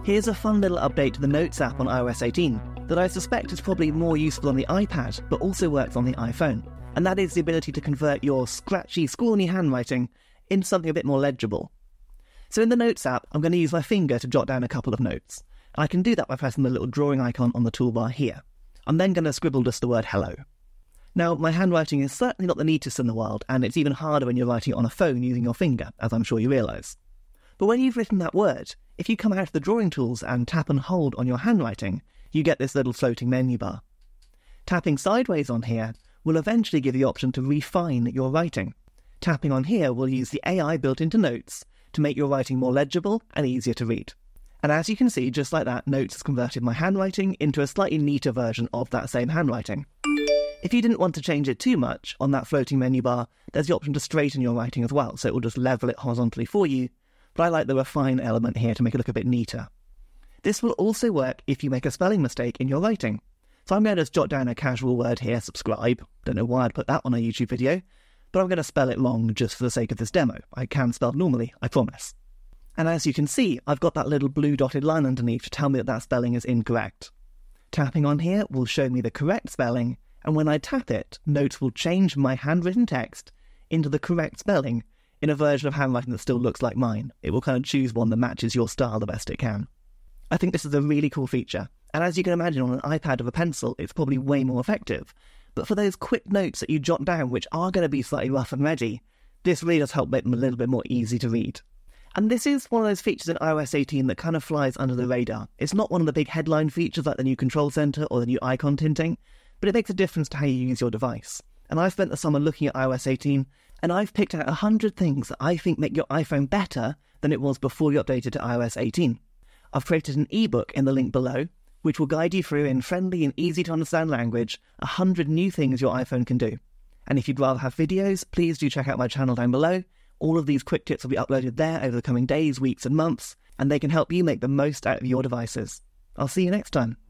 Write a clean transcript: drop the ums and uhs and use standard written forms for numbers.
Here's a fun little update to the Notes app on iOS 18 that I suspect is probably more useful on the iPad, but also works on the iPhone. And that is the ability to convert your scratchy, scrawny handwriting into something a bit more legible. So in the Notes app, I'm going to use my finger to jot down a couple of notes. And I can do that by pressing the little drawing icon on the toolbar here. I'm then going to scribble just the word hello. Now, my handwriting is certainly not the neatest in the world, and it's even harder when you're writing on a phone using your finger, as I'm sure you realise. But when you've written that word, if you come out of the drawing tools and tap and hold on your handwriting, you get this little floating menu bar. Tapping sideways on here will eventually give you the option to refine your writing. Tapping on here will use the AI built into Notes to make your writing more legible and easier to read. And as you can see, just like that, Notes has converted my handwriting into a slightly neater version of that same handwriting. If you didn't want to change it too much, on that floating menu bar, there's the option to straighten your writing as well, so it will just level it horizontally for you, but I like the refine element here to make it look a bit neater. This will also work if you make a spelling mistake in your writing. So I'm going to just jot down a casual word here, subscribe. Don't know why I'd put that on a YouTube video, but I'm going to spell it wrong just for the sake of this demo. I can spell normally, I promise. And as you can see, I've got that little blue dotted line underneath to tell me that that spelling is incorrect. Tapping on here will show me the correct spelling, and when I tap it, Notes will change my handwritten text into the correct spelling in a version of handwriting that still looks like mine. It will kind of choose one that matches your style the best it can. I think this is a really cool feature, and as you can imagine on an iPad with a pencil, it's probably way more effective. But for those quick notes that you jot down, which are going to be slightly rough and ready, this really does help make them a little bit more easy to read. And this is one of those features in iOS 18 that kind of flies under the radar. It's not one of the big headline features like the new control center or the new icon tinting, but it makes a difference to how you use your device. And I've spent the summer looking at iOS 18, and I've picked out 100 things that I think make your iPhone better than it was before you updated to iOS 18. I've created an ebook in the link below, which will guide you through in friendly and easy to understand language 100 new things your iPhone can do. And if you'd rather have videos, please do check out my channel down below. All of these quick tips will be uploaded there over the coming days, weeks and months, and they can help you make the most out of your devices. I'll see you next time.